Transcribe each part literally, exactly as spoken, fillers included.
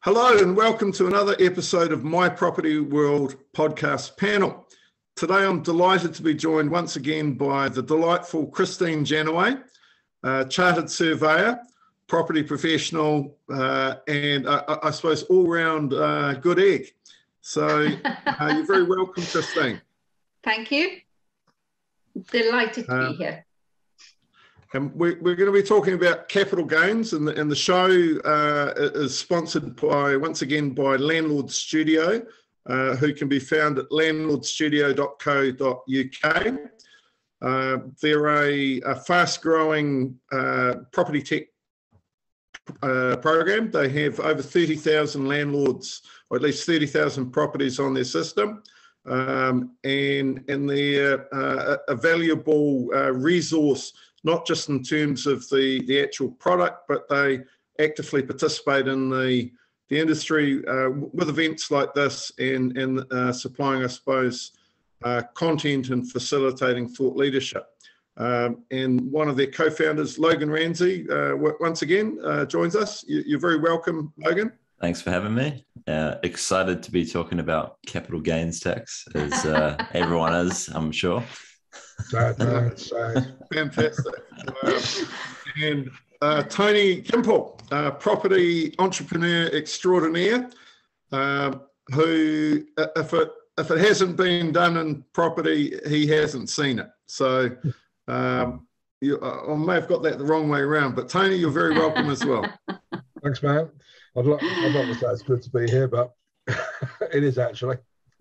Hello and welcome to another episode of My Property World podcast panel. Today I'm delighted to be joined once again by the delightful Christine Janaway, uh, chartered surveyor, property professional, uh, and uh, I suppose all-round uh, good egg. So uh, you're very welcome, Christine. Thank you. Delighted to uh, be here. And we're, we're going to be talking about capital gains, and the, and the show uh, is sponsored by, once again, by Landlord Studio, uh, who can be found at landlord studio dot co dot U K. Uh, they're a, a fast-growing uh, property tech uh, program. They have over thirty thousand landlords, or at least thirty thousand properties on their system, um, and, and they're uh, a valuable uh, resource, not just in terms of the, the actual product, but they actively participate in the, the industry uh, with events like this and, and uh, supplying, I suppose, uh, content and facilitating thought leadership. Um, and one of their co-founders, Logan Ransley, uh, once again uh, joins us. You, you're very welcome, Logan. Thanks for having me. Uh, excited to be talking about capital gains tax, as uh, everyone is, I'm sure. So, no, so fantastic. Um, and uh, Tony Gimple, uh, property entrepreneur extraordinaire, uh, who, if it if it hasn't been done in property, he hasn't seen it. So um, you, I may have got that the wrong way around, but Tony, you're very welcome as well. Thanks, man. I'd like, I'd like to say it's good to be here, but it is actually.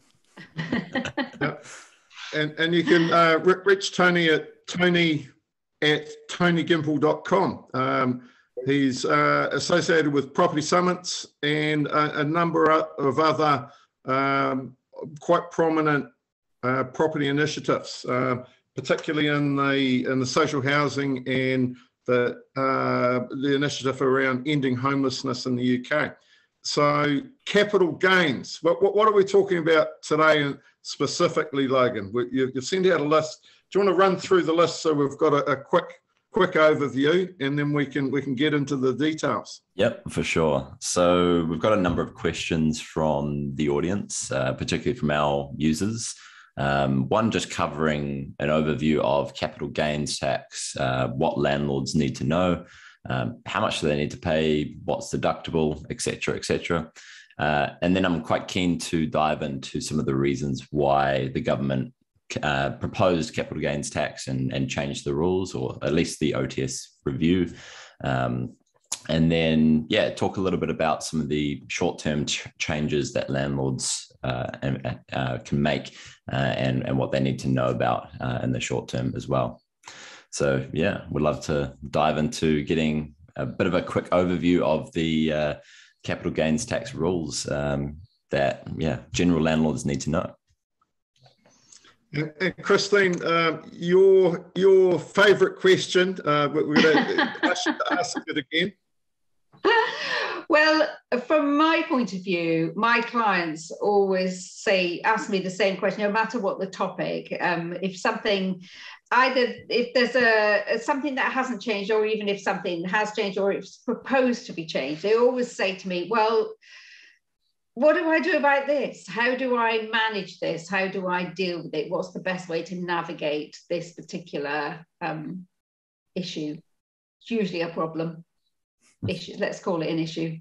Yep. And, and you can uh, reach Tony at tony at tony gimple dot com. Um, he's uh, associated with Property Summits and a, a number of other um, quite prominent uh, property initiatives, uh, particularly in the in the social housing and the uh, the initiative around ending homelessness in the U K. So capital gains. What what, what are we talking about today? Specifically, Logan, you've sent out a list. Do you want to run through the list so we've got a, a quick quick overview, and then we can we can get into the details? Yep, for sure. So we've got a number of questions from the audience, uh, particularly from our users. Um, one just covering an overview of capital gains tax, uh, what landlords need to know, um, how much do they need to pay, what's deductible, et cetera, et cetera. Uh, and then I'm quite keen to dive into some of the reasons why the government uh, proposed capital gains tax and, and changed the rules, or at least the O T S review. Um, and then, yeah, talk a little bit about some of the short-term ch changes that landlords uh, and, uh, can make uh, and, and what they need to know about uh, in the short term as well. So, yeah, we'd love to dive into getting a bit of a quick overview of the uh, capital gains tax rules um, that, yeah, general landlords need to know. And, and Christine, um, your your favourite question, uh, we're going to ask you to ask it again. Well, from my point of view, my clients always say, ask me the same question, no matter what the topic. Um, if something, either if there's a something that hasn't changed, or even if something has changed, or it's proposed to be changed, they always say to me, well, what do I do about this? How do I manage this? How do I deal with it? What's the best way to navigate this particular um, issue? It's usually a problem. Issue, let's call it an issue.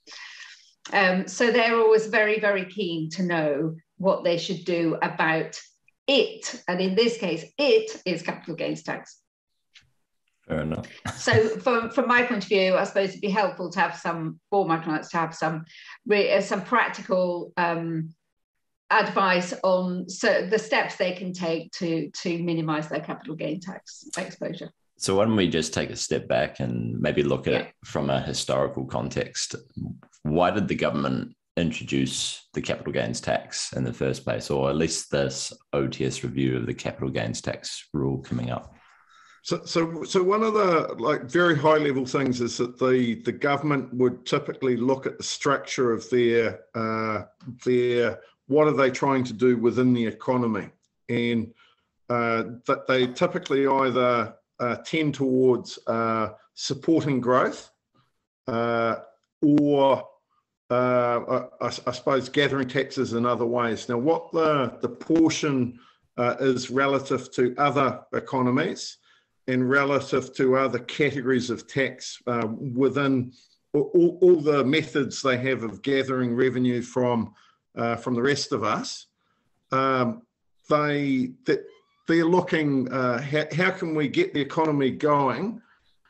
Um, so they're always very, very keen to know what they should do about it. And in this case, it is capital gains tax. Fair enough. So from, from my point of view, I suppose it'd be helpful to have some, for my clients to have some, some practical um, advice on so the steps they can take to, to minimise their capital gain tax exposure. So why don't we just take a step back and maybe look at yeah. it from a historical context? Why did the government introduce the capital gains tax in the first place, or at least this O T S review of the capital gains tax rule coming up? So, so, so one of the like very high level things is that the the government would typically look at the structure of their uh, their what are they trying to do within the economy, and uh, that they typically either Uh, tend towards uh, supporting growth uh, or uh, I, I suppose, gathering taxes in other ways. Now, what the, the portion uh, is relative to other economies and relative to other categories of tax uh, within all, all the methods they have of gathering revenue from, uh, from the rest of us, um, they, they're looking, uh, how, how can we get the economy going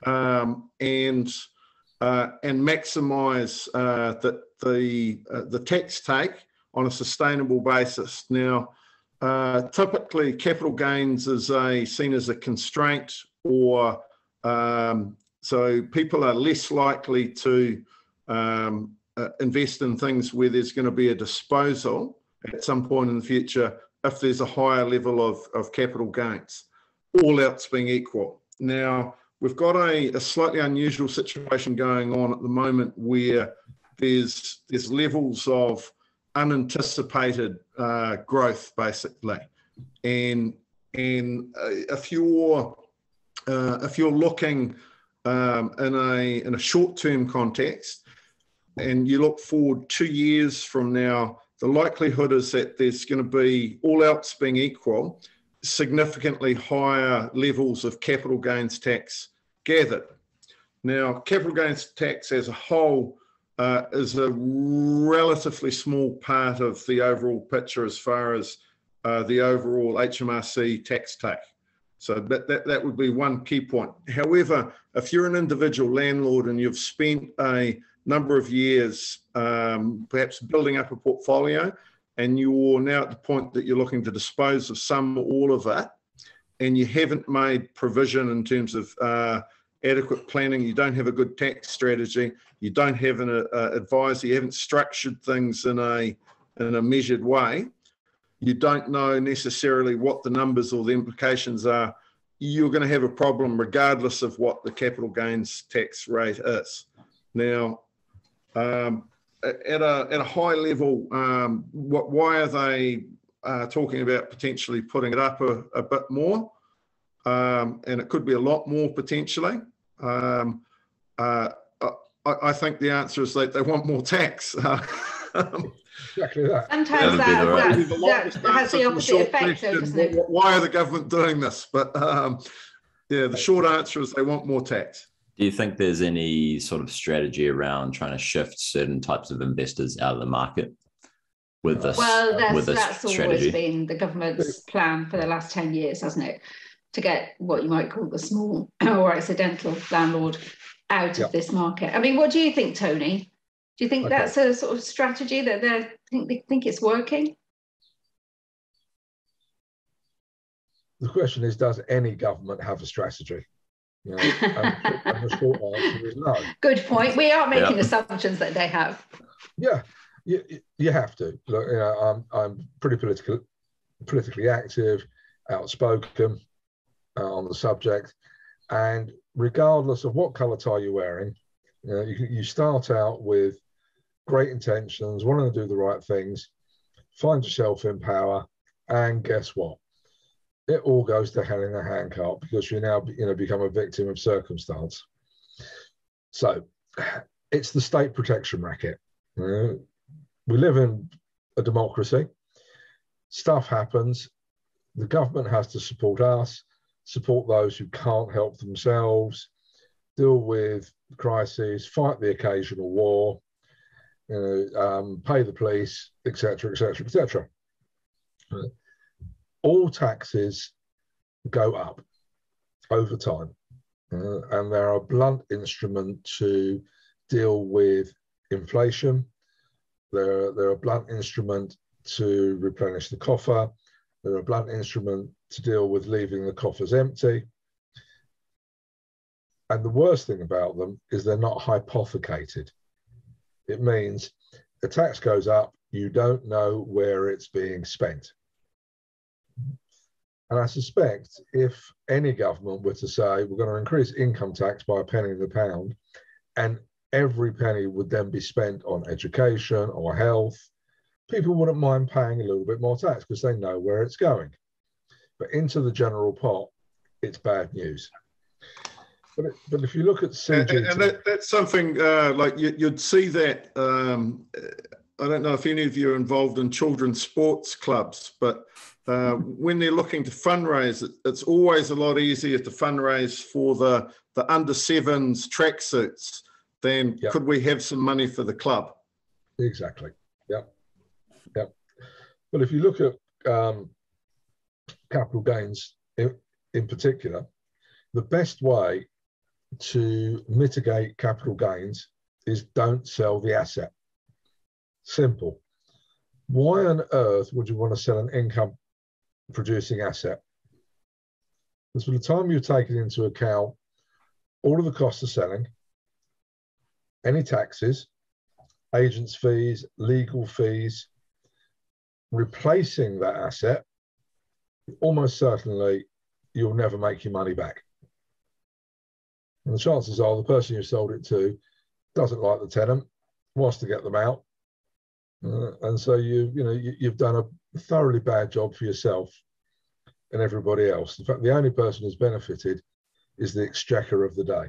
um, and Uh, and maximise uh, the the, uh, the tax take on a sustainable basis. Now, uh, typically, capital gains is a seen as a constraint, or um, so people are less likely to um, uh, invest in things where there's going to be a disposal at some point in the future if there's a higher level of, of capital gains, all else being equal. Now, we've got a, a slightly unusual situation going on at the moment where there's there's levels of unanticipated uh, growth, basically, and and uh, if you're uh, if you're looking um, in a in a short-term context, and you look forward two years from now, the likelihood is that there's going to be, all else being equal, significantly higher levels of capital gains tax gathered. Now, capital gains tax as a whole uh, is a relatively small part of the overall picture as far as uh, the overall H M R C tax take. So that, that, that would be one key point. However, if you're an individual landlord and you've spent a number of years um, perhaps building up a portfolio, and you're now at the point that you're looking to dispose of some or all of it, and you haven't made provision in terms of uh, adequate planning, you don't have a good tax strategy, you don't have an uh, advisor, you haven't structured things in a, in a measured way, you don't know necessarily what the numbers or the implications are, you're going to have a problem regardless of what the capital gains tax rate is. Now, um, at a at a high level, um, what why are they uh, talking about potentially putting it up a, a bit more? Um, and it could be a lot more potentially. Um, uh, I, I think the answer is that they want more tax. Exactly that. Sometimes that, right. that, that has the opposite effect, though, doesn't it? Why are the government doing this? But um, yeah, the short answer is they want more tax. Do you think there's any sort of strategy around trying to shift certain types of investors out of the market with this? Well, that's, with this that's always strategy? been the government's plan for the last ten years, hasn't it? To get what you might call the small or accidental landlord out Yep. of this market. I mean, what do you think, Tony? Do you think Okay. that's a sort of strategy that they think they think it's working? The question is, does any government have a strategy? You know, and, and the short answer is no. Good point. We are making Yeah. assumptions that they have. Yeah, you, you have to. Look, you know, I'm I'm pretty political, politically active, outspoken uh, on the subject, and regardless of what colour tie you're wearing, you know, you, you start out with great intentions, wanting to do the right things, find yourself in power, and guess what? It all goes to hell in a handcart because you now, you know, become a victim of circumstance. So it's the state protection racket. You know, we live in a democracy. Stuff happens. The government has to support us, support those who can't help themselves, deal with crises, fight the occasional war, you know, um, pay the police, et cetera, et cetera, et cetera. All taxes go up over time, uh, and they're a blunt instrument to deal with inflation. They're, they're a blunt instrument to replenish the coffer. They're a blunt instrument to deal with leaving the coffers empty. And the worst thing about them is they're not hypothecated. It means the tax goes up, you don't know where it's being spent. And I suspect if any government were to say, we're going to increase income tax by a penny in the pound, and every penny would then be spent on education or health, people wouldn't mind paying a little bit more tax because they know where it's going. But into the general pot, it's bad news. But, it, but if you look at C G T, and, and that, that's something uh, like you, you'd see that. Um, I don't know if any of you are involved in children's sports clubs, but uh, when they're looking to fundraise, it, it's always a lot easier to fundraise for the the under sevens tracksuits than yep. could we have some money for the club? Exactly. Yeah. Yeah. But if you look at um, capital gains in, in particular, the best way to mitigate capital gains is don't sell the asset. Simple. Why on earth would you want to sell an income producing asset? Because by the time you take it into account all of the costs of selling, any taxes, agents' fees, legal fees, replacing that asset, almost certainly you'll never make your money back. And the chances are the person you sold it to doesn't like the tenant, wants to get them out. Uh, and so you, you know, you, you've done a thoroughly bad job for yourself and everybody else. In fact, the only person who's benefited is the exchequer of the day.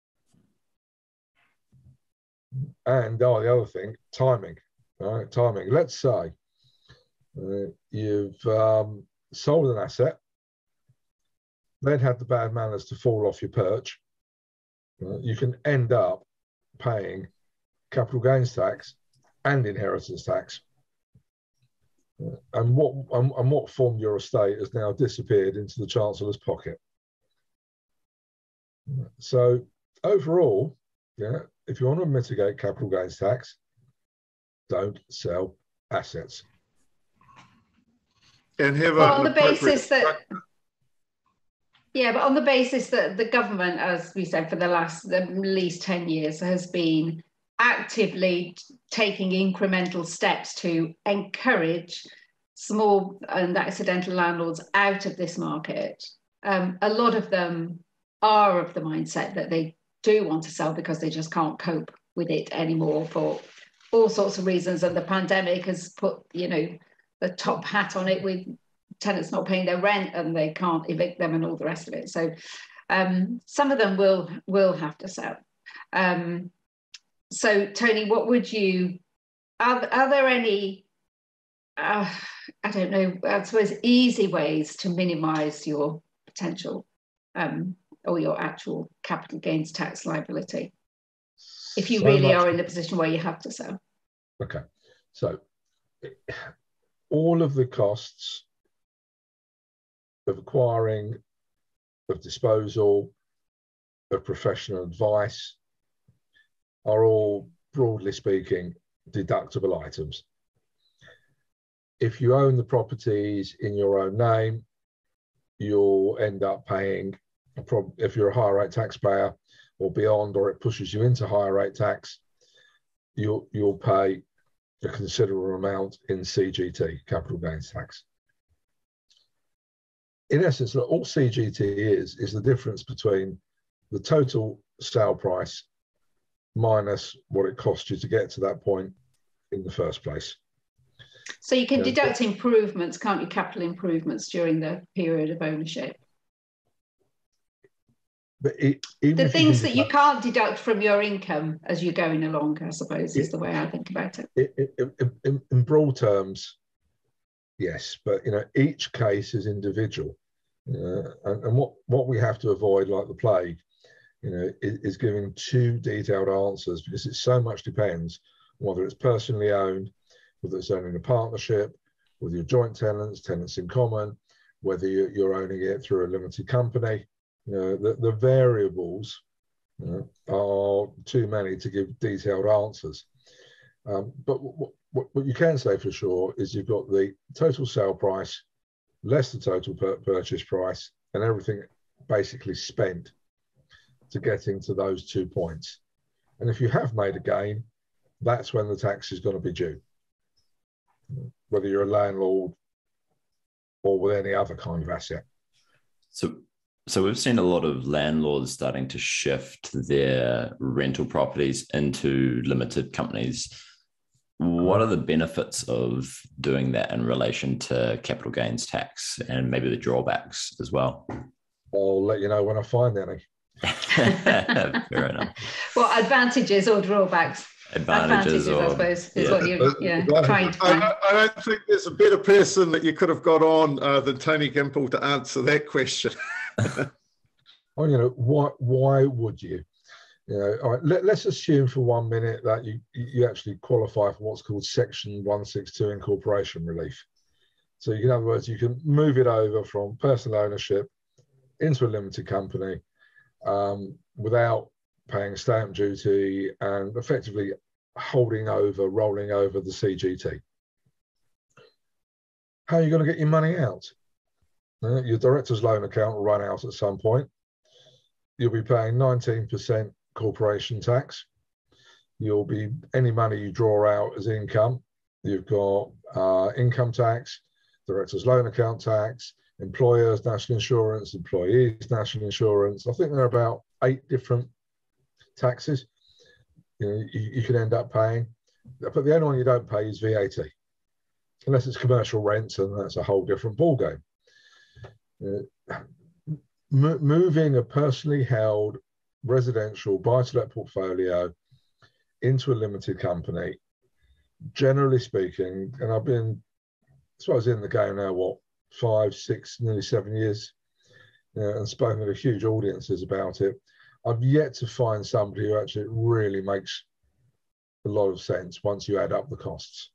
And oh, the other thing, timing. All right, timing. Let's say uh, you've um, sold an asset, then had the bad manners to fall off your perch. Uh, you can end up paying capital gains tax and inheritance tax. Uh, and what and, and what formed your estate has now disappeared into the Chancellor's pocket. So overall, yeah, if you want to mitigate capital gains tax, don't sell assets. And have well, a, on the basis that, yeah, but on the basis that the government, as we said, for the last at least ten years, has been actively taking incremental steps to encourage small and accidental landlords out of this market. Um, a lot of them are of the mindset that they do want to sell because they just can't cope with it anymore for all sorts of reasons. And the pandemic has put, you know, the top hat on it with tenants not paying their rent and they can't evict them and all the rest of it. So um, some of them will will have to sell. Um, so Tony, what would you, are, are there any, uh, I don't know, I suppose easy ways to minimise your potential um, or your actual capital gains tax liability if you so really much, are in the position where you have to sell? Okay, so all of the costs of acquiring, of disposal, of professional advice are all, broadly speaking, deductible items. If you own the properties in your own name, you'll end up paying, if you're a higher rate taxpayer or beyond, or it pushes you into higher rate tax, you'll, you'll pay a considerable amount in C G T, capital gains tax. In essence, all C G T is, is the difference between the total sale price minus what it cost you to get to that point in the first place. So you can yeah. deduct improvements, can't you, capital improvements during the period of ownership? But it, even the things you that you can't deduct from your income as you're going along, I suppose, it, is the way I think about it. it, it, it in, in broad terms, yes, but you know, each case is individual, uh, and, and what what we have to avoid, like the plague, you know, is, is giving too detailed answers, because it so much depends whether it's personally owned, whether it's owned in a partnership, whether you're joint tenants, tenants in common, whether you're, you're owning it through a limited company. You know, the, the variables you know, are too many to give detailed answers. Um, but what, what, what you can say for sure is you've got the total sale price, less the total per purchase price, and everything basically spent to getting to those two points. And if you have made a gain, that's when the tax is going to be due, whether you're a landlord or with any other kind of asset. So, so we've seen a lot of landlords starting to shift their rental properties into limited companies. What are the benefits of doing that in relation to capital gains tax and maybe the drawbacks as well? I'll let you know when I find any. Fair enough. Well, advantages or drawbacks? Advantages, advantages or, I suppose, is yeah. what you're yeah, trying to find. I, I don't think there's a better person that you could have got on uh, than Tony Gimple to answer that question. Well, you know, why why would you? You know, all right, let, let's assume for one minute that you you actually qualify for what's called Section one sixty-two incorporation relief. So, in other words, you can move it over from personal ownership into a limited company um, without paying stamp duty and effectively holding over, rolling over the C G T. How are you going to get your money out? Uh, your director's loan account will run out at some point. You'll be paying nineteen percent corporation tax. You'll be, any money you draw out as income, you've got uh, income tax, director's loan account tax, employers' national insurance, employees' national insurance. I think there are about eight different taxes you know you, you can end up paying, but the only one you don't pay is V A T, unless it's commercial rents, and that's a whole different ballgame. Uh, m- moving a personally held residential buy-to-let portfolio into a limited company, generally speaking, and I've been, so I was in the game now, what, five, six, nearly seven years, uh, and spoken to huge audiences about it. I've yet to find somebody who actually really makes a lot of sense once you add up the costs.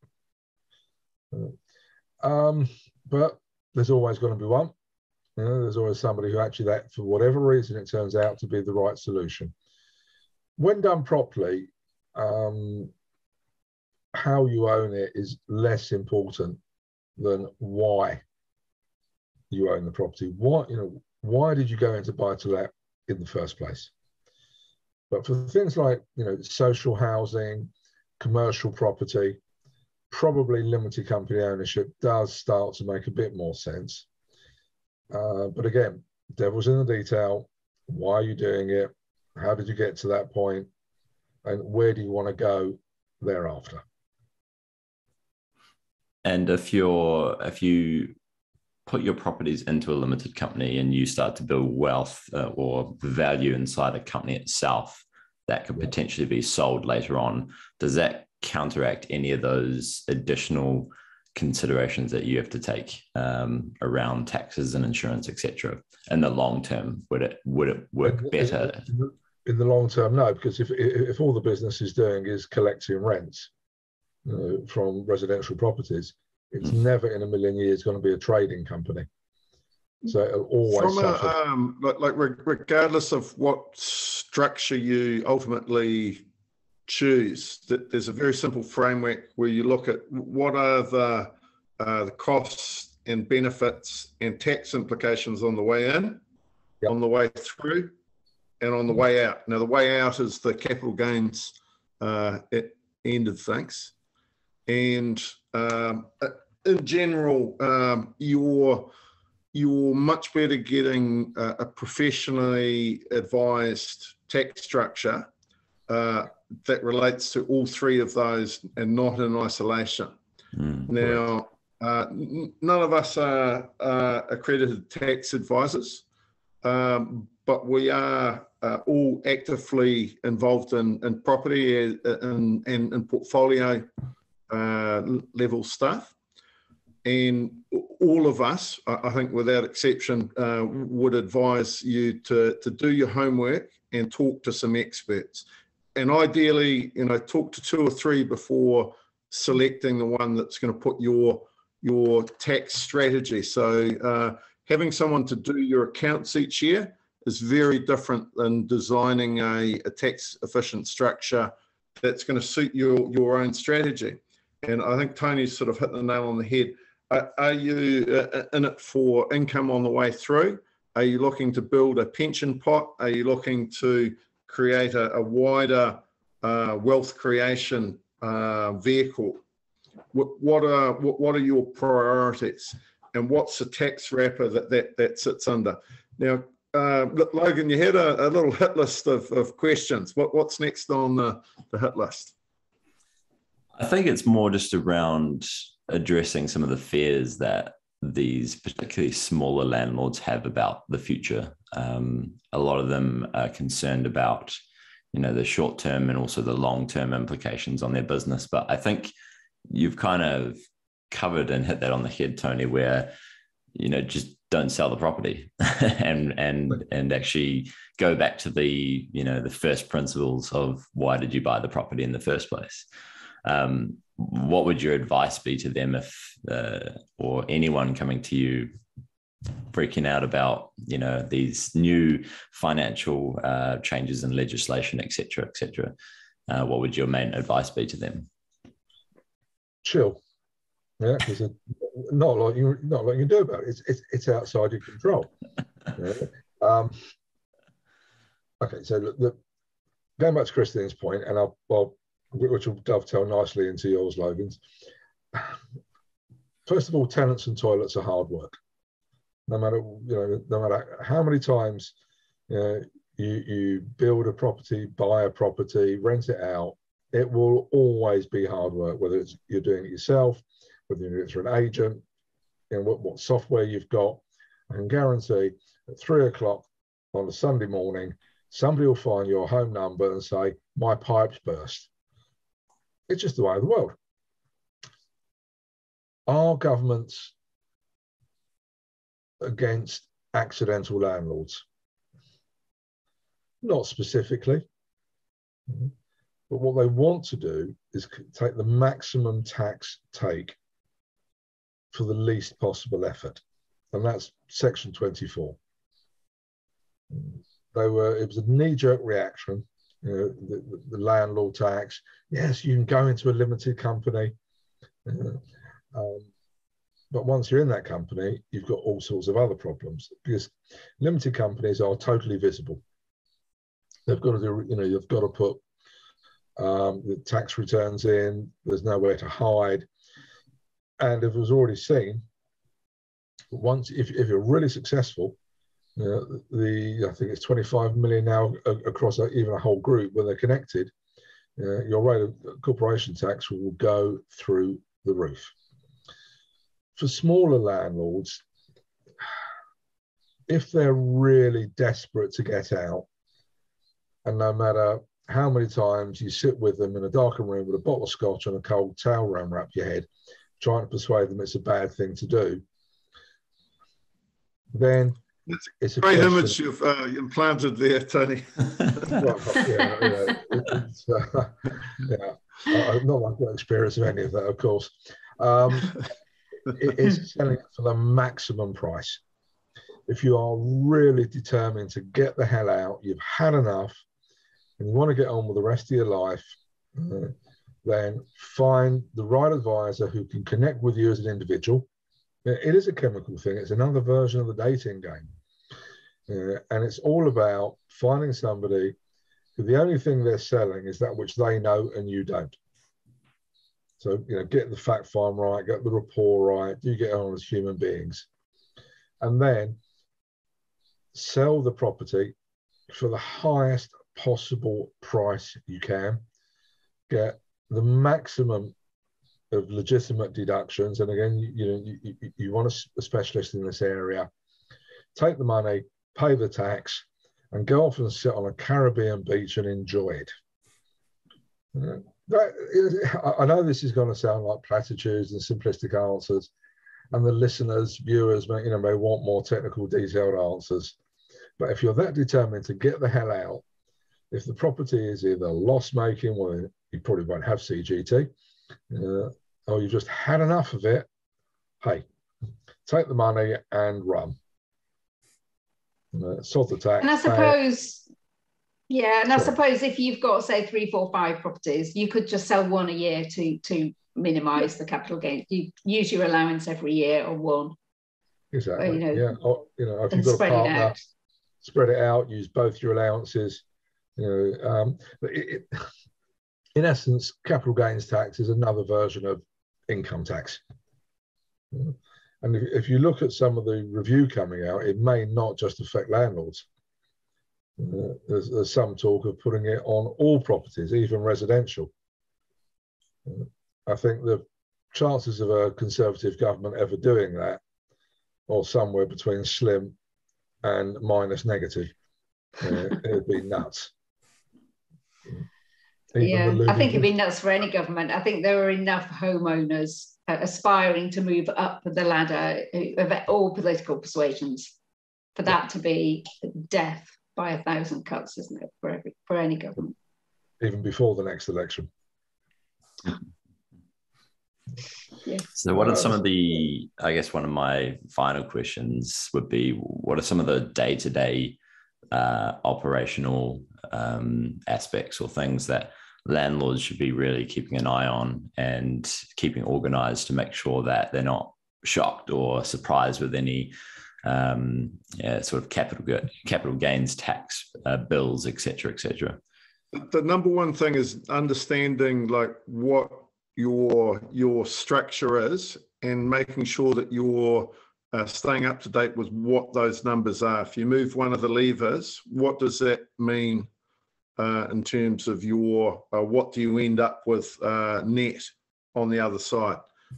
Um, but there's always going to be one. You know, there's always somebody who actually, that for whatever reason, it turns out to be the right solution. When done properly, um, how you own it is less important than why you own the property. Why, you know, why did you go into buy-to-let in the first place? But for things like, you know, social housing, commercial property, probably limited company ownership does start to make a bit more sense. Uh, but again, devil's in the detail. Why are you doing it? How did you get to that point? And where do you want to go thereafter? And if you're, if you put your properties into a limited company and you start to build wealth uh, or value inside a company itself, that could potentially be sold later on. Does that counteract any of those additional considerations that you have to take um, around taxes and insurance, et cetera? In the long term, would it would it work better? In the, in the long term, no, because if if all the business is doing is collecting rents uh, from residential properties, it's mm. never in a million years going to be a trading company. So it'll always From suffer. a, um, like, like regardless of what structure you ultimately choose, that there's a very simple framework where you look at what are the uh, the costs and benefits and tax implications on the way in, yep. on the way through, and on the way out. Now, the way out is the capital gains uh, at end of things, and um, in general, um, you're you're much better getting a, a professionally advised tax structure uh, that relates to all three of those and not in isolation. Mm, now, uh, n- none of us are uh, accredited tax advisors, um, but we are uh, all actively involved in, in property and, and, and portfolio uh, level stuff. And all of us, I think without exception, uh, would advise you to, to do your homework and talk to some experts. And ideally, you know, talk to two or three before selecting the one that's going to put your, your tax strategy. So uh, having someone to do your accounts each year is very different than designing a, a tax efficient structure that's going to suit your, your own strategy. And I think Tony's sort of hit the nail on the head. Are you in it for income on the way through? Are you looking to build a pension pot? Are you looking to create a, a wider uh, wealth creation uh, vehicle? What, what are what, what are your priorities? And what's the tax wrapper that that, that sits under? Now, uh, Logan, you had a, a little hit list of, of questions. What, what's next on the, the hit list? I think it's more just around addressing some of the fears that these particularly smaller landlords have about the future. Um, a lot of them are concerned about, you know, the short term and also the long term implications on their business. But I think you've kind of covered and hit that on the head, Tony, where, you know, just don't sell the property and and and actually go back to the, you know, the first principles of why did you buy the property in the first place. Um, what would your advice be to them if, uh, or anyone coming to you freaking out about, you know, these new financial uh, changes in legislation, et cetera, et cetera? Uh, what would your main advice be to them? Chill. Yeah, because not a lot you not a lot you can do about it. It's it's, it's outside your control. Yeah. Um, okay, so look, look, going back to Christine's point, and I'll, I'll which will dovetail nicely into yours, Logan's. First of all, tenants and toilets are hard work. No matter you know, no matter how many times you know, you you build a property, buy a property, rent it out, it will always be hard work. Whether it's you're doing it yourself, whether you're doing it through an agent, you know, what, what software you've got. I can guarantee at three o'clock on a Sunday morning, somebody will find your home number and say, "My pipes burst." It's just the way of the world. Are governments against accidental landlords? Not specifically. But what they want to do is take the maximum tax take for the least possible effort. And that's section twenty-four. They were, it was a knee-jerk reaction, you know, the, the landlord tax. Yes, you can go into a limited company. Uh, um, but once you're in that company, you've got all sorts of other problems because limited companies are totally visible. They've got to do, you know, you've got to put um, the tax returns in, there's nowhere to hide. And if it was already seen, once, if, if you're really successful, you know, the, I think it's twenty-five million now across a, even a whole group when they're connected, uh, your rate of corporation tax will go through the roof. For smaller landlords, if they're really desperate to get out, and no matter how many times you sit with them in a darkened room with a bottle of scotch and a cold towel around wrap your head, trying to persuade them it's a bad thing to do, then it's a it's a great question. image you've uh, implanted there, Tony. Well, yeah, yeah, it's, uh, yeah. I, I've not got experience of any of that, of course. Um, it, it's selling it for the maximum price. If you are really determined to get the hell out, you've had enough, and you want to get on with the rest of your life, uh, then find the right advisor who can connect with you as an individual. It is a chemical thing. It's another version of the dating game. Uh, and it's all about finding somebody who the only thing they're selling is that which they know and you don't. So, you know, get the fact find right, get the rapport right, do get on as human beings. And then sell the property for the highest possible price you can. Get the maximum of legitimate deductions, and again, you, you know, you, you, you want a specialist in this area. Take the money, pay the tax, and go off and sit on a Caribbean beach and enjoy it. Uh, that is, I know this is going to sound like platitudes and simplistic answers, and the listeners, viewers, may, you know, may want more technical, detailed answers. But if you're that determined to get the hell out, if the property is either loss-making, well, you probably won't have C G T. Uh, or you've just had enough of it, hey, take the money and run. Uh, sort the tax. And I suppose, yeah, and I suppose if you've got, say, three, four, five properties, you could just sell one a year to to minimise the capital gain. You use your allowance every year or one. Exactly. Or, you know, yeah. Or, you know, if you've got a partner, spread it out. Use both your allowances. You know, um, it, it, in essence, capital gains tax is another version of income tax. And if, if you look at some of the review coming out, it may not just affect landlords. Uh, there's, there's some talk of putting it on all properties, even residential. Uh, I think the chances of a Conservative government ever doing that or somewhere between slim and minus negative. Uh, it would be nuts. Even yeah, I think it'd be nuts for any government. I think there are enough homeowners uh, aspiring to move up the ladder of all political persuasions for that to be death by a thousand cuts, isn't it, for every, for any government? Even before the next election. Yeah. So what are some of the, I guess one of my final questions would be, what are some of the day-to-day uh, operational um, aspects or things that landlords should be really keeping an eye on and keeping organized to make sure that they're not shocked or surprised with any um, yeah, sort of capital capital gains tax uh, bills, et cetera, et cetera? The number one thing is understanding like what your your structure is and making sure that you're uh, staying up to date with what those numbers are. If you move one of the levers, what does that mean uh, in terms of your, uh, what do you end up with uh, net on the other side?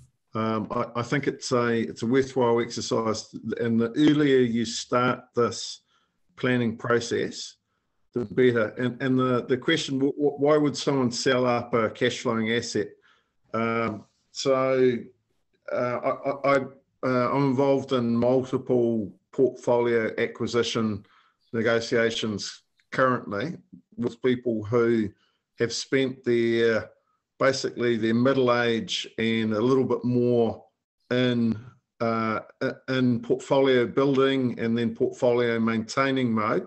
Um, I, I think it's a, it's a worthwhile exercise, and the earlier you start this planning process, the better. And, and the, the question, why would someone sell up a cash flowing asset? Um, so uh, I, I, uh, I'm involved in multiple portfolio acquisition negotiations currently with people who have spent their, basically their middle age and a little bit more in, uh, in portfolio building and then portfolio maintaining mode.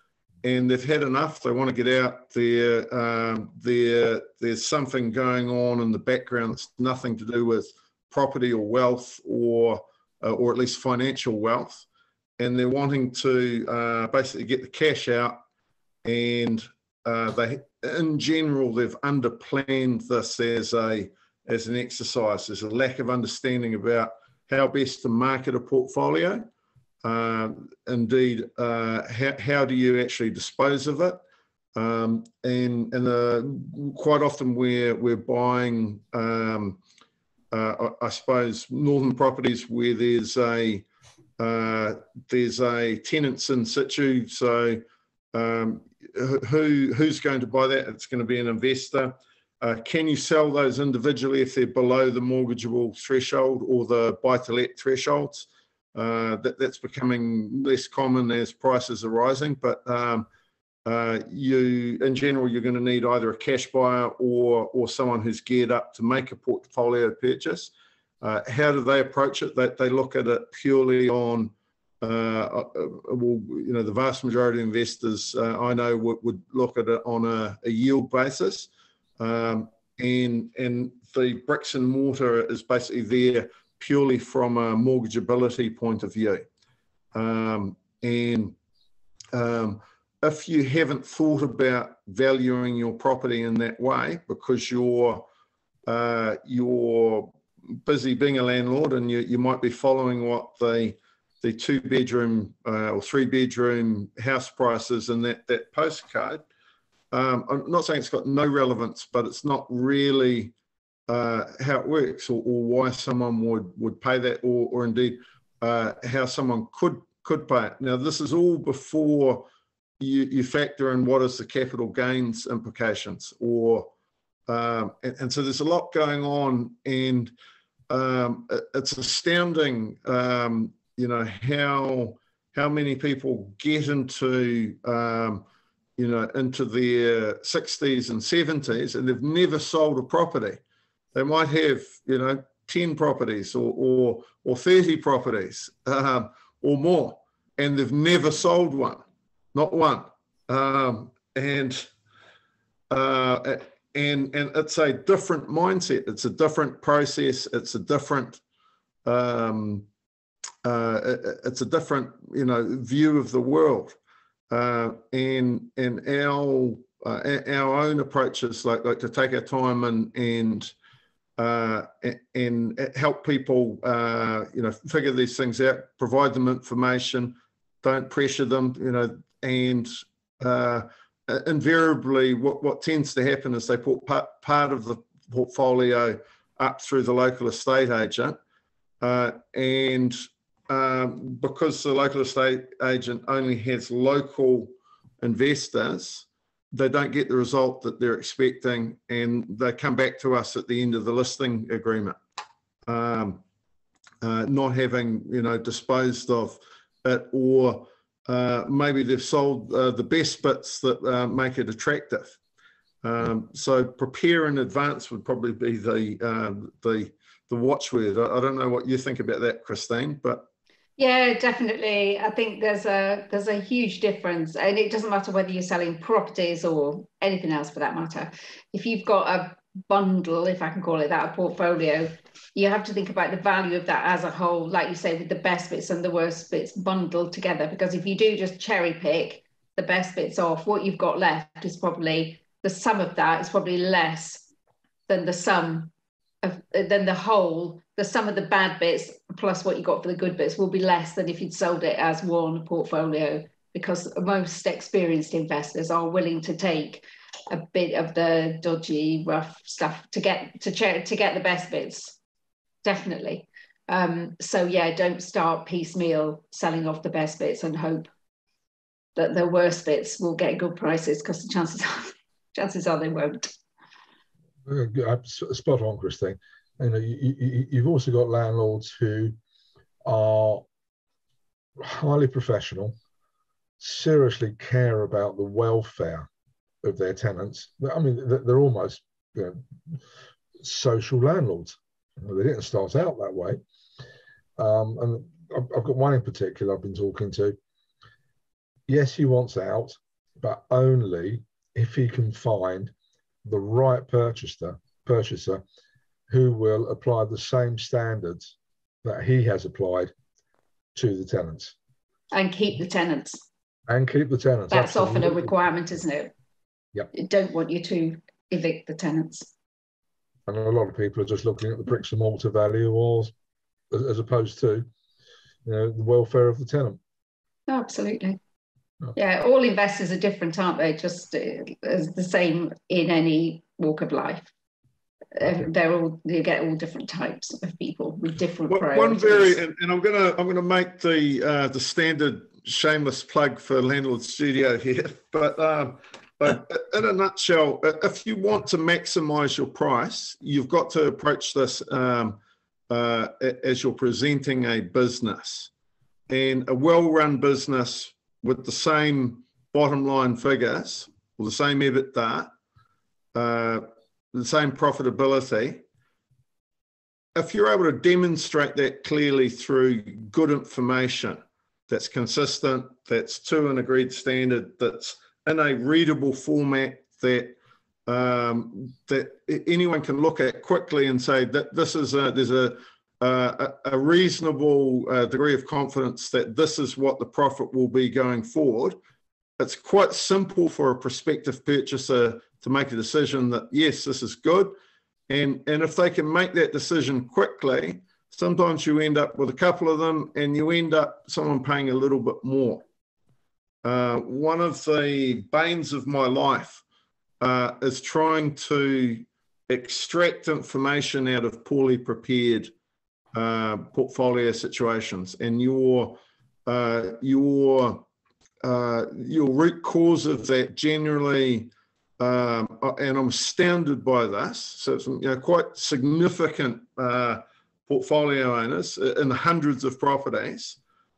And they've had enough. They want to get out there. Um, there, there's something going on in the background that's nothing to do with property or wealth, or uh, or at least financial wealth. And they're wanting to uh, basically get the cash out. And uh, they, in general, they've underplanned this as a as an exercise. There's a lack of understanding about how best to market a portfolio. Uh, indeed, uh, how, how do you actually dispose of it? Um, and and uh, quite often we're, we're buying, um, uh, I, I suppose, northern properties where there's a, uh, there's a tenants in situ. So um, who, who's going to buy that? It's going to be an investor. Uh, can you sell those individually if they're below the mortgageable threshold or the buy-to-let thresholds? Uh, that, that's becoming less common as prices are rising, but um, uh, you, in general, you're going to need either a cash buyer or or someone who's geared up to make a portfolio purchase. Uh, how do they approach it? They, they look at it purely on, uh, well, you know, the vast majority of investors uh, I know would, would look at it on a, a yield basis, um, and and the bricks and mortar is basically there purely from a mortgageability point of view. Um, and um, if you haven't thought about valuing your property in that way because you're, uh, you're busy being a landlord and you, you might be following what the, the two bedroom uh, or three bedroom house prices in that, that postcode, um, I'm not saying it's got no relevance, but it's not really Uh, how it works, or, or why someone would would pay that, or, or indeed uh, how someone could could pay it. Now, this is all before you, you factor in what is the capital gains implications, or um, and, and so there's a lot going on, and um, it, it's astounding, um, you know, how how many people get into um, you know into their sixties and seventies and they've never sold a property. They might have, you know, ten properties or or, or thirty properties um, or more, and they've never sold one, not one. Um, and uh, and and it's a different mindset. It's a different process. It's a different um, uh, it's a different, you know, view of the world. Uh, and and our uh, our own approaches, like like to take our time and and Uh, and help people, uh, you know, figure these things out, provide them information, don't pressure them, you know, and uh, invariably what, what tends to happen is they put part, part of the portfolio up through the local estate agent, uh, and um, because the local estate agent only has local investors, they don't get the result that they're expecting, and they come back to us at the end of the listing agreement, um, uh, not having, you know, disposed of it, or uh, maybe they've sold uh, the best bits that uh, make it attractive. Um, so prepare in advance would probably be the uh, the the watchword. I, I don't know what you think about that, Christine, but yeah, definitely. I think there's a there's a huge difference, and it doesn't matter whether you're selling properties or anything else for that matter. If you've got a bundle, if I can call it that, a portfolio, you have to think about the value of that as a whole, like you say, with the best bits and the worst bits bundled together. Because if you do just cherry pick the best bits off, what you've got left is probably, the sum of that is probably less than the sum of, than the whole. The sum of the bad bits plus what you got for the good bits will be less than if you'd sold it as one portfolio, because most experienced investors are willing to take a bit of the dodgy, rough stuff to get to ch- to get the best bits, definitely. Um, so yeah, don't start piecemeal selling off the best bits and hope that the worst bits will get good prices, because the chances are chances are they won't. Uh, spot on, Christine. You know, you, you, you've also got landlords who are highly professional, seriously care about the welfare of their tenants. I mean, they're almost, you know, social landlords. They didn't start out that way. Um, and I've got one in particular I've been talking to. Yes, he wants out, but only if he can find the right purchaser, purchaser who will apply the same standards that he has applied to the tenants. And keep the tenants. And keep the tenants. That's absolutely. often a requirement, isn't it? Yep. They don't want you to evict the tenants. And a lot of people are just looking at the bricks and mortar value, or as, as opposed to, you know, the welfare of the tenant. Oh, absolutely. Oh. Yeah, all investors are different, aren't they? Just uh, as the same in any walk of life. Okay. They're all, you get all different types of people with different one, priorities. One very, and, and I'm gonna I'm gonna make the uh, the standard shameless plug for Landlord Studio here, but um, but in a nutshell, if you want to maximise your price, you've got to approach this um, uh, as you're presenting a business, and a well-run business with the same bottom line figures or the same EBITDA. Uh, the same profitability, if you're able to demonstrate that clearly through good information that's consistent, that's to an agreed standard, that's in a readable format that um, that anyone can look at quickly and say that this is a, there's a, a, a reasonable uh, degree of confidence that this is what the profit will be going forward. It's quite simple for a prospective purchaser to make a decision that, yes, this is good. And, and if they can make that decision quickly, sometimes you end up with a couple of them and you end up someone paying a little bit more. Uh, one of the banes of my life uh, is trying to extract information out of poorly prepared uh, portfolio situations. And your, uh, your, uh, your root cause of that generally, Um, and I'm astounded by this. So some, you know, quite significant uh, portfolio owners in the hundreds of properties.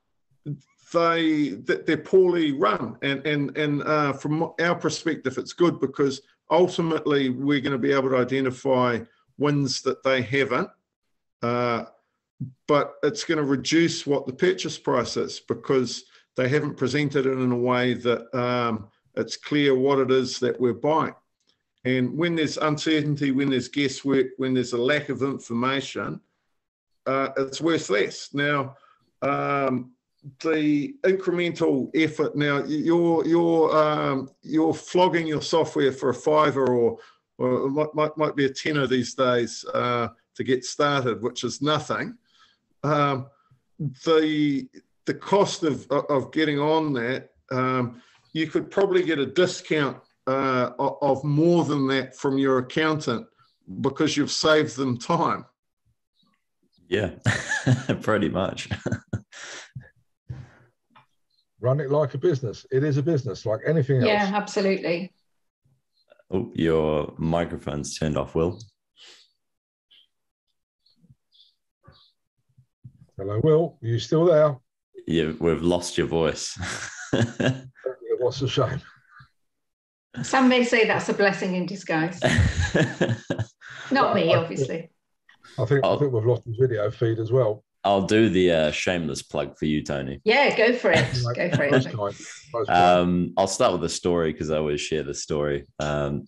They they're poorly run, and and and uh, from our perspective, it's good because ultimately we're going to be able to identify wins that they haven't, uh, but it's going to reduce what the purchase price is because they haven't presented it in a way that. Um, It's clear what it is that we're buying. And when there's uncertainty, when there's guesswork, when there's a lack of information, uh, it's worth less. Now, um, the incremental effort, now you're, you're, um, you're flogging your software for a fiver or, or it might, might, might be a tenner these days uh, to get started, which is nothing. Um, the, the cost of, of getting on that, um, you could probably get a discount uh, of more than that from your accountant because you've saved them time. Yeah, pretty much. run it like a business. It is a business like anything else. Yeah, absolutely. Oh, your microphone's turned off, Will. Hello, Will. Are you still there? Yeah, we've lost your voice. What's a shame. Some may say that's a blessing in disguise. Not me, obviously. I think I think we've lost the video feed as well. I'll do the uh, shameless plug for you, Tony. Yeah, go for it. Go for Most it. kind. Most kind. Um, I'll start with the story because I always share the story. Um,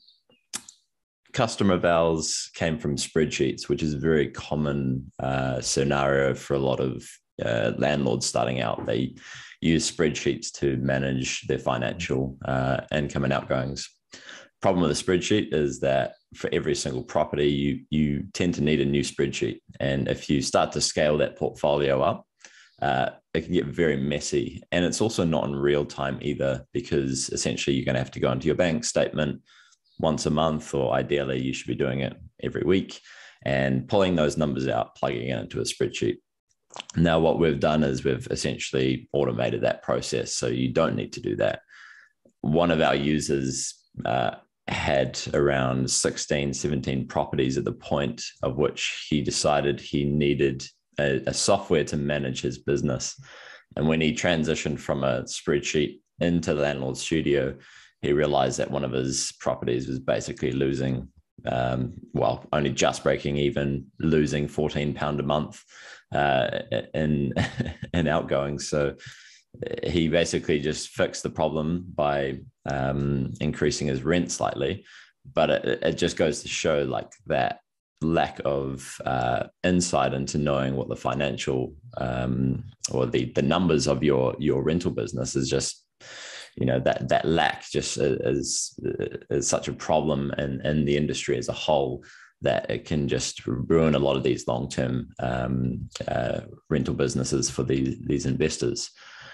customer of ours came from spreadsheets, which is a very common uh, scenario for a lot of uh, landlords starting out. They use spreadsheets to manage their financial uh, income and outgoings. Problem with a spreadsheet is that for every single property, you you tend to need a new spreadsheet. And if you start to scale that portfolio up, uh, it can get very messy. And it's also not in real time either, because essentially you're going to have to go into your bank statement once a month, or ideally you should be doing it every week, and pulling those numbers out, plugging it into a spreadsheet. Now, what we've done is we've essentially automated that process, so you don't need to do that. One of our users uh, had around sixteen, seventeen properties at the point of which he decided he needed a, a software to manage his business. And when he transitioned from a spreadsheet into Landlord Studio, he realized that one of his properties was basically losing, um, well, only just breaking even, losing fourteen pounds a month uh, in, in outgoings. So he basically just fixed the problem by um, increasing his rent slightly. But it, it just goes to show like that lack of uh, insight into knowing what the financial um, or the, the numbers of your, your rental business is just, you know, that that lack just is, is such a problem in, in the industry as a whole, that it can just ruin a lot of these long-term um, uh, rental businesses for these, these investors.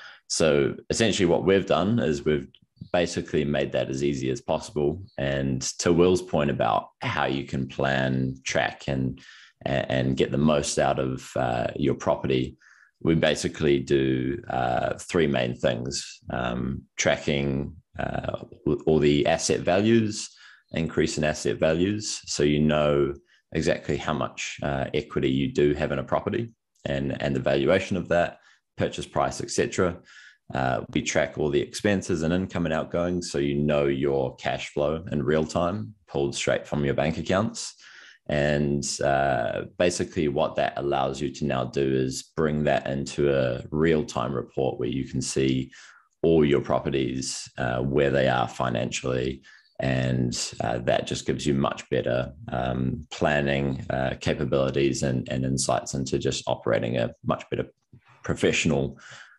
So essentially what we've done is we've basically made that as easy as possible. And to Will's point about how you can plan, track, and, and get the most out of uh, your property, we basically do uh, three main things: um, tracking uh, all the asset values, increase in asset values, so you know exactly how much uh, equity you do have in a property, and, and the valuation of that, purchase price, et cetera. Uh, we track all the expenses and income and outgoings, so you know your cash flow in real time, pulled straight from your bank accounts. And uh, basically what that allows you to now do is bring that into a real-time report where you can see all your properties, uh, where they are financially, and uh, that just gives you much better um, planning uh, capabilities and, and insights into just operating a much better professional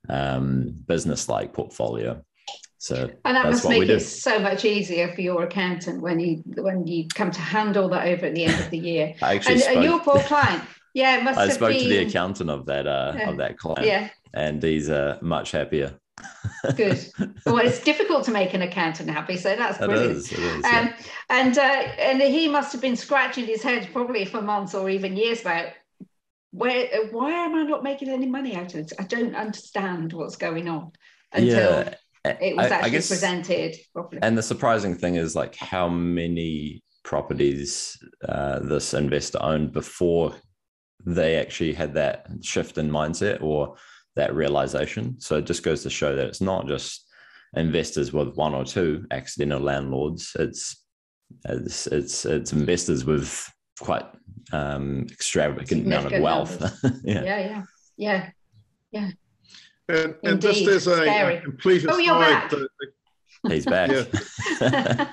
um, business-like portfolio. So and that must make it so much easier for your accountant when you when you come to hand all that over at the end of the year. I actually and, spoke, and your poor client, yeah, it must I have spoke been, to the accountant of that uh, yeah, of that client, yeah, and he's uh, much happier. Good. Well, it's difficult to make an accountant happy, so that's brilliant. It is, it is, um, yeah. And uh, and he must have been scratching his head probably for months or even years about where why am I not making any money out of it? I don't understand what's going on until. Yeah. It was I, actually I guess, presented properly. And the surprising thing is like how many properties uh, this investor owned before they actually had that shift in mindset or that realization. So it just goes to show that it's not just investors with one or two accidental landlords. It's it's it's, it's investors with quite um, extravagant amount of wealth. yeah, yeah, yeah, yeah, yeah. And, and just as a, a complete aside, oh, you're back. The, the, he's back. Yeah.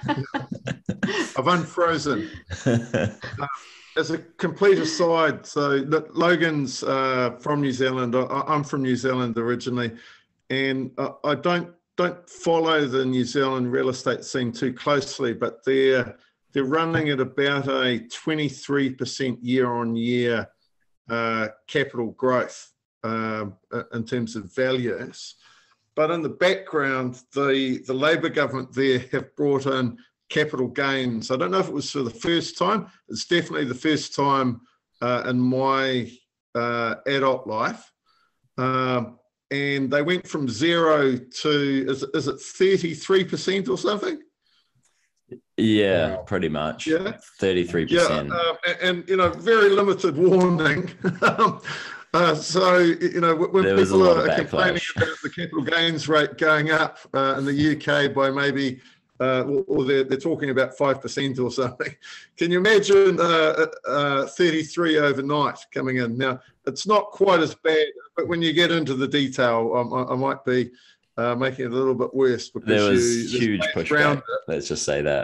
I've unfrozen. Uh, as a complete aside, so Logan's uh, from New Zealand. I, I'm from New Zealand originally, and I, I don't don't follow the New Zealand real estate scene too closely, but they're they're running at about a twenty-three percent year on year uh, capital growth. Um, in terms of values, but in the background, the the Labor government there have brought in capital gains. I don't know if it was for the first time. It's definitely the first time uh, in my uh, adult life. Um, and they went from zero to, is, is it thirty-three percent or something? Yeah, Wow. pretty much. Yeah. thirty-three percent. Yeah, uh, and, and, you know, very limited warning. uh, so, you know, when There was a people lot are of complaining backlash. about the capital gains rate going up uh, in the U K by maybe, uh, or, or they're, they're talking about five percent or something. Can you imagine uh, uh, thirty-three overnight coming in? Now, it's not quite as bad, but when you get into the detail, I, I might be uh, making it a little bit worse. Because There was you, huge pushback. Let's just say that.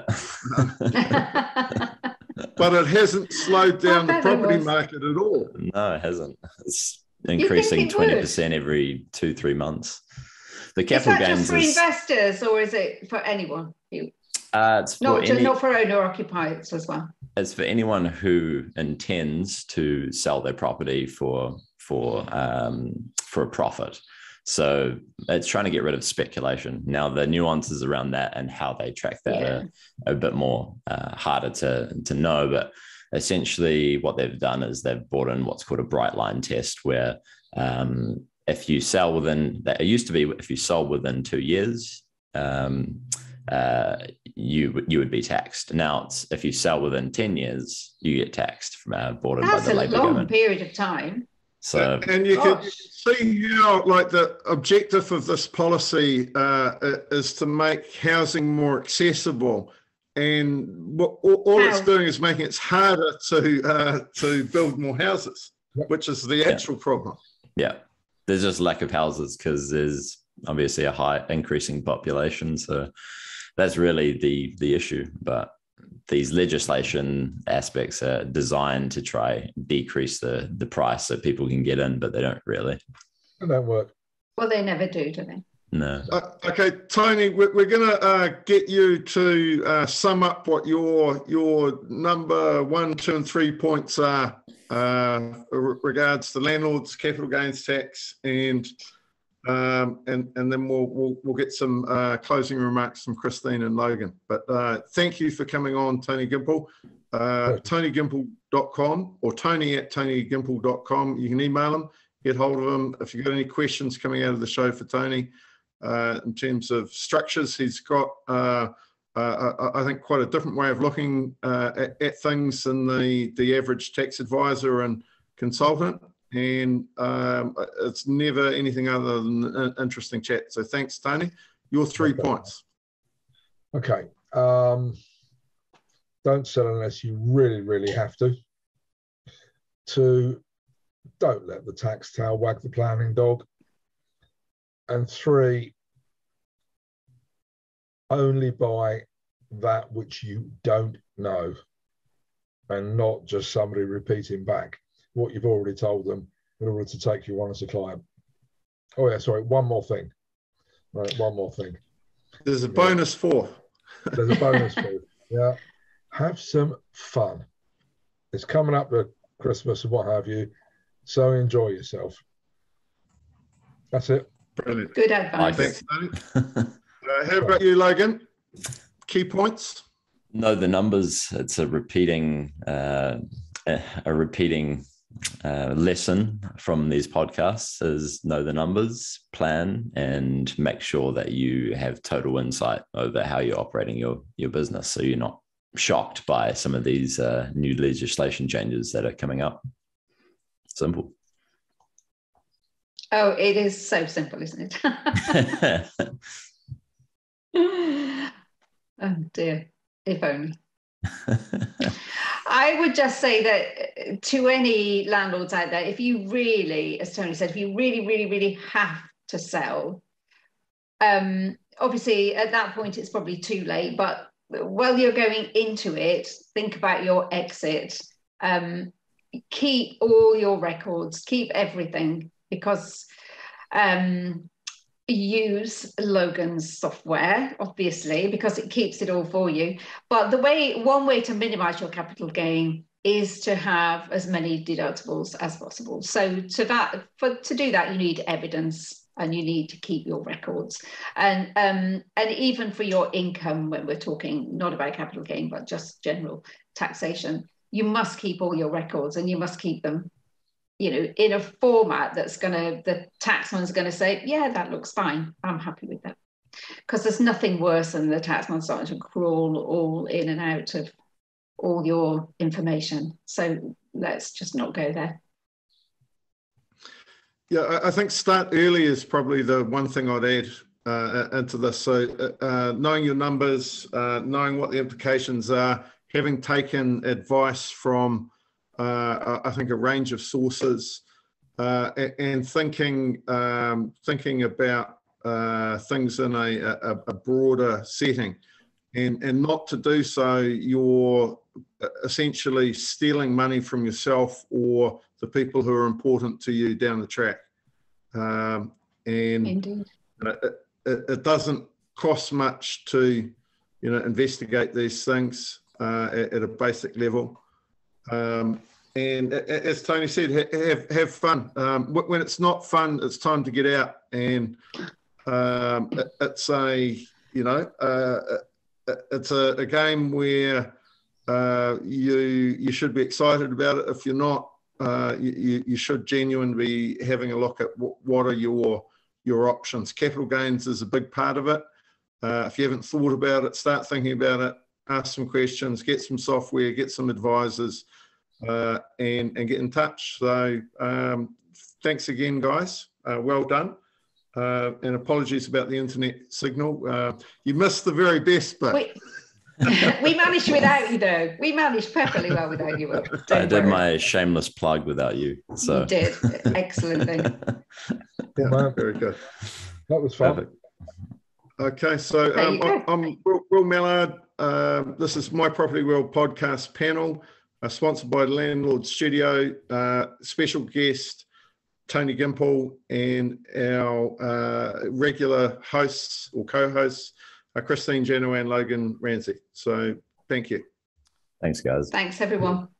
But it hasn't slowed down the bet it property was. market at all. No, it hasn't. It's think increasing it twenty would? percent every two, three months. The Is capital that just gains for is investors, or is it for anyone? uh, it's for Not, just, any, not for owner occupiers as well. it's for anyone who intends to sell their property for for um, for a profit. So it's trying to get rid of speculation. Now, the nuances around that and how they track that Yeah. are a bit more uh, harder to, to know. But essentially what they've done is they've brought in what's called a bright line test, where um, if you sell within, it used to be if you sold within two years, um, uh, you, you would be taxed. Now, it's, if you sell within ten years, you get taxed from uh, brought in by That's the a Labour long government. period of time. So And you can Gosh. see how, like, the objective of this policy uh, is to make housing more accessible. And what, all, all it's How? doing is making it harder to uh, to build more houses, Yep. which is the actual problem. yeah, there's just lack of houses because there's obviously a high increasing population. So that's really the the issue. But these legislation aspects are designed to try decrease the the price so people can get in, but they don't really. It don't work. Well, they never do, do they? No. Uh, okay, Tony, we're, we're going to uh, get you to uh, sum up what your your number one, two, and three points are uh, regards to landlords, capital gains tax, and um, and and then we'll we'll, we'll get some uh, closing remarks from Christine and Logan. But uh, thank you for coming on, Tony Gimple. Uh, tony gimple dot com or Tony at tony gimple dot com. You can email him, get hold of him if you've got any questions coming out of the show for Tony. Uh, in terms of structures, he's got, uh, uh, I think, quite a different way of looking uh, at, at things than the, the average tax advisor and consultant. And um, it's never anything other than an interesting chat. So thanks, Tony. Your three Okay. points. Okay. Um, don't sell unless you really, really have to. Two, don't let the tax tail wag the planning dog. And three, only buy that which you don't know, and not just somebody repeating back what you've already told them in order to take you on as a client. Oh yeah, sorry, one more thing. Right, one more thing. There's a bonus four. There's a bonus for you. Yeah. Have some fun. It's coming up to Christmas and what have you. So enjoy yourself. That's it. Brilliant. Good advice. Thanks, Tony. Uh, how about you, Logan? Key points? Know the numbers. It's a repeating, uh, a repeating uh, lesson from these podcasts is know the numbers, plan, and make sure that you have total insight over how you're operating your, your business. So you're not shocked by some of these uh, new legislation changes that are coming up. Simple. Oh, it is so simple, isn't it? Oh dear, if only. I would just say that to any landlords out there, if you really, as Tony said, if you really, really, really have to sell, um, obviously at that point it's probably too late, but while you're going into it, think about your exit. Um, keep all your records, keep everything, because um, use Logan's software, obviously, because it keeps it all for you. But the way, one way to minimize your capital gain is to have as many deductibles as possible. So to that, for to do that, you need evidence and you need to keep your records. And um, and even for your income, when we're talking not about capital gain, but just general taxation, you must keep all your records and you must keep them you know, in a format that's going to, the taxman's going to say, yeah, that looks fine. I'm happy with that. Because there's nothing worse than the taxman starting to crawl all in and out of all your information. So let's just not go there. Yeah, I think start early is probably the one thing I'd add uh, into this. So uh, knowing your numbers, uh, knowing what the implications are, having taken advice from, uh, I think, a range of sources, uh, and thinking um, thinking about uh, things in a, a, a broader setting, and, and not to do so, you're essentially stealing money from yourself or the people who are important to you down the track. Um, and Indeed. It, it, it doesn't cost much to, you know, investigate these things uh, at, at a basic level. Um, and as Tony said, have, have fun. Um, when it's not fun, it's time to get out. And um, it, it's a, you know, uh, it's a, a game where uh, you you should be excited about it. If you're not, uh, you, you should genuinely be having a look at what, what are your your options. Capital gains is a big part of it. Uh, if you haven't thought about it, start thinking about it, ask some questions, get some software, get some advisors, uh, and, and get in touch. So um, thanks again, guys. Uh, well done. Uh, and apologies about the internet signal. Uh, you missed the very best bit. We, we managed without you, though. We managed perfectly well without you. Don't I did worry. my shameless plug without you. So You did. Excellently. Yeah, Well, very good. That was fun. perfect. Okay, so There you um, go. I'm, I'm Will, Will Mallard. Um, this is My Property World podcast panel, uh, sponsored by Landlord Studio. Uh, special guest, Tony Gimple, and our uh, regular hosts or co-hosts, uh, Christine Janaway and Logan Ransley. So thank you. Thanks, guys. Thanks, everyone.